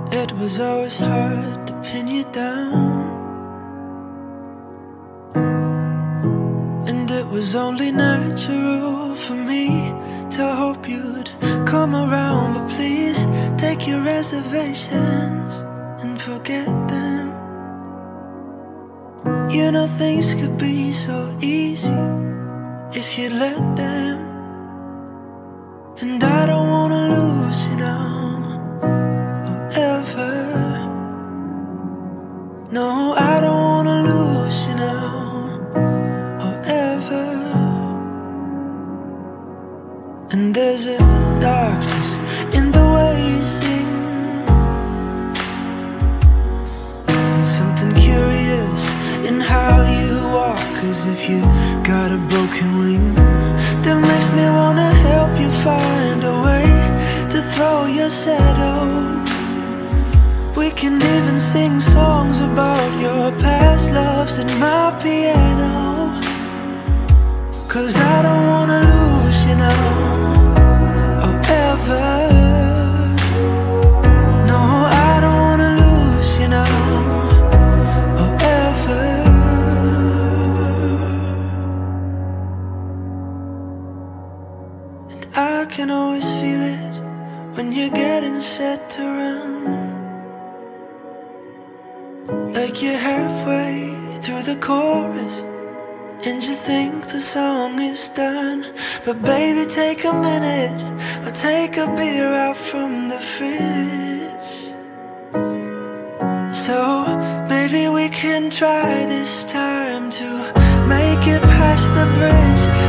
It was always hard to pin you down, and it was only natural for me to hope you'd come around. But please take your reservations and forget them. You know things could be so easy if you let them. And I don't wanna lose you now or ever. No, I don't wanna lose you now or ever. And there's a darkness in the way you sing, and something curious in how you walk, as if you got a broken wing, that makes me wanna help you find a way to throw your shadow. We can even sing songs about your past loves at my piano, 'cause I don't wanna lose you now or ever. No, I don't wanna lose you now or ever. And I can always feel it when you're getting set to run, like you're halfway through the chorus and you think the song is done. But baby, take a minute or take a beer out from the fridge. So maybe we can try this time to make it past the bridge.